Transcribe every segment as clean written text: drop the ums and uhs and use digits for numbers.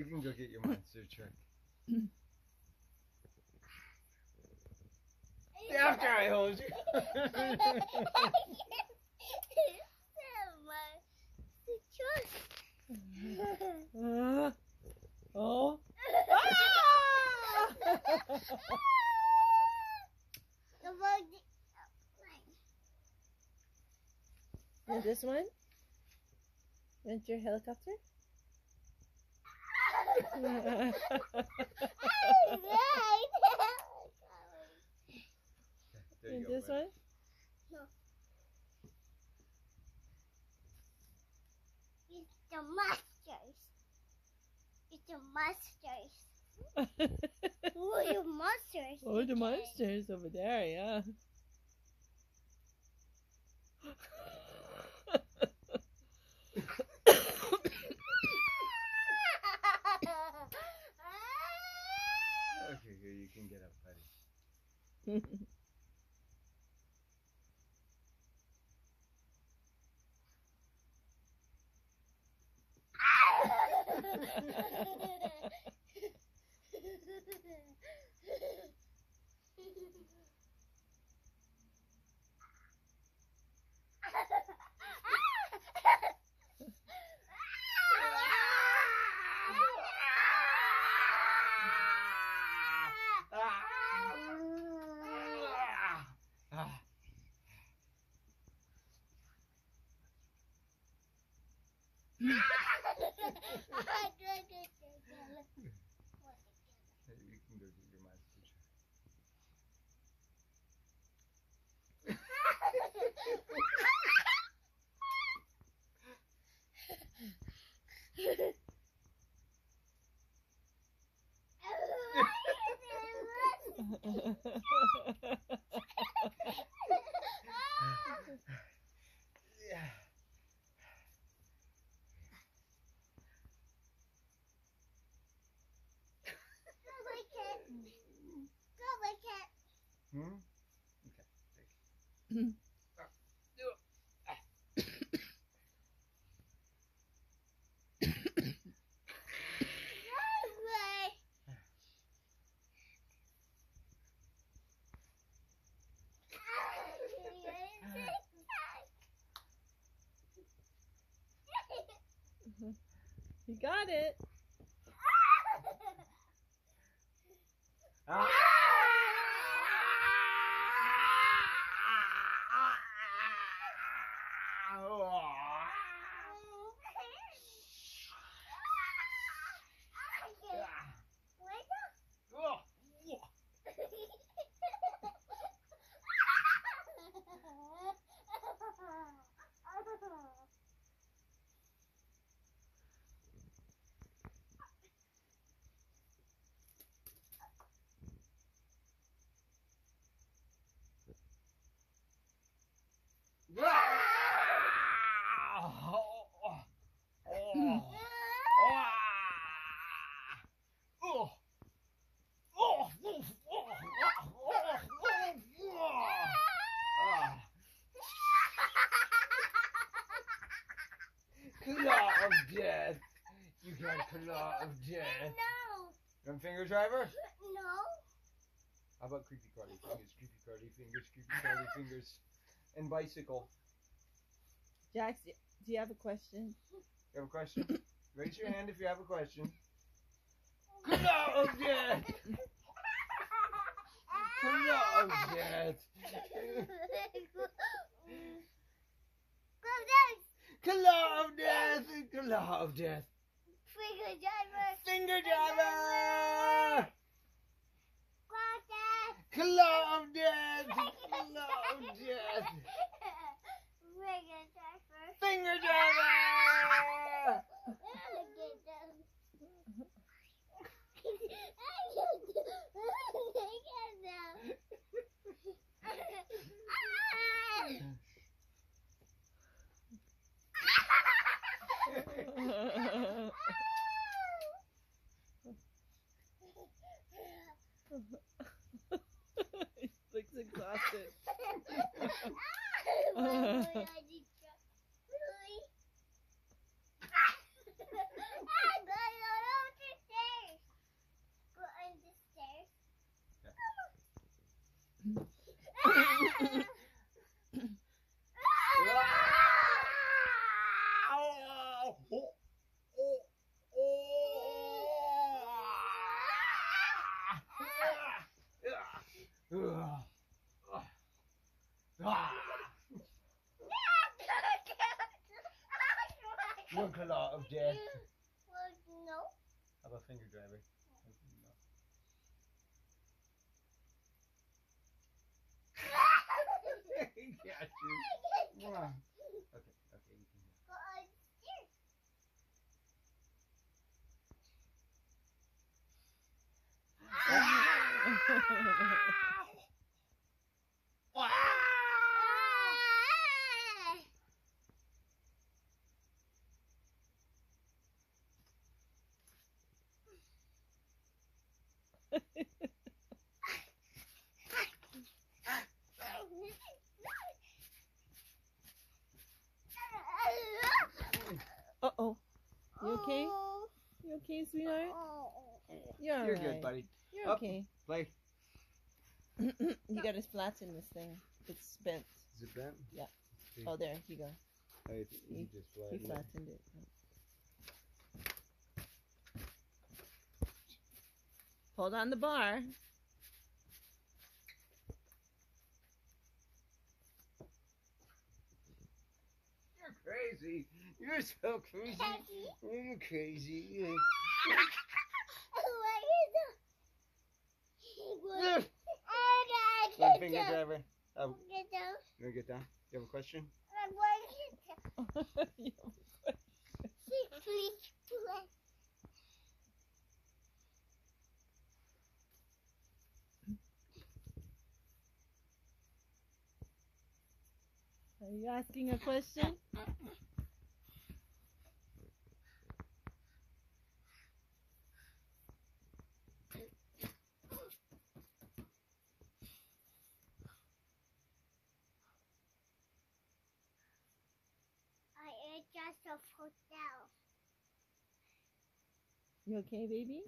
can go get your monster truck. After I hold you. Oh. And this one? Want your helicopter? And this one? No. It's the monsters. It's the monsters. Oh, the monsters. Oh, the monsters over there, yeah. Okay, here you can get up, buddy. You can go get your monster truck. Yeah. Hmm? Okay. You got it. Claw of death. You got claw of death. No. You want finger driver? No. How about creepy crawly fingers, creepy crawly fingers, creepy crawly fingers, and bicycle? Jax, do you have a question? You have a question? Raise your hand if you have a question. Claw of death. Claw of death. Claw of death. Claw of death. Finger driver. Finger driver. Finger Claw of death. Claw of death. Finger driver. He looks exhausted. One claw of death. Well, no. How about finger driver? Got you. Mwah. Okay, you can go. Go upstairs. Uh-oh. You okay? You okay, sweetheart? You're all You're right. good, buddy. You're Up. okay. Play. You got to flatten this thing. It's bent. Is it bent? Yeah. See. Oh, there you go. You just He flattened it. flattened it. Hold on the bar. You're crazy. You're so crazy. You're crazy. One finger driver. Oh, you wanna get down? You have a question? Are you asking a question? I adjust a hotel. You okay, baby?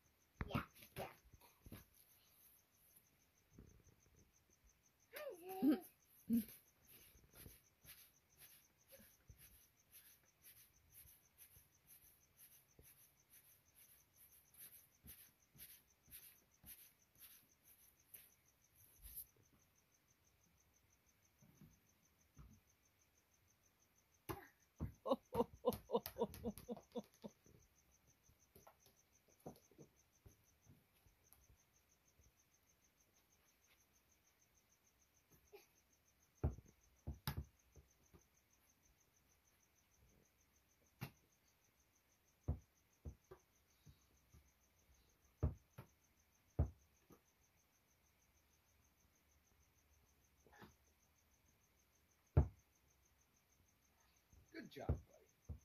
Good job, buddy.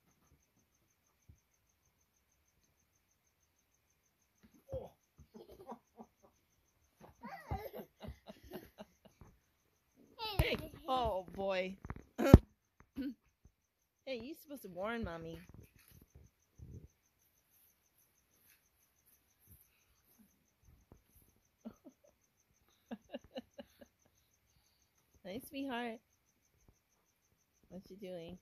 Oh. Hey. Oh, boy. Hey, you're supposed to warn Mommy. Hey, sweetheart. What you doing?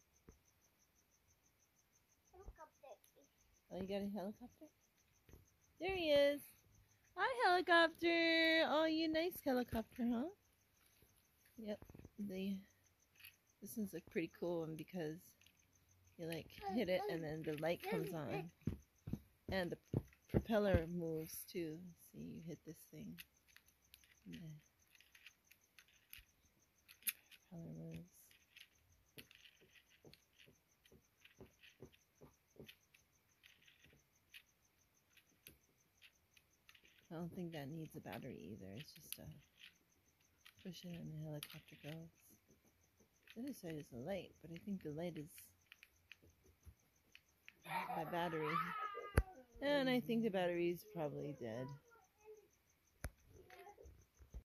Oh, you got a helicopter? There he is. Hi, helicopter. Oh, you nice helicopter, huh? Yep. This one's a pretty cool one because you like hit it and then the light comes on. And the propeller moves too. See, you hit this thing. And the propeller moves. I don't think that needs a battery either. It's just a push it and the helicopter goes. The other side is the light, but I think the light is by battery. And I think the battery is probably dead.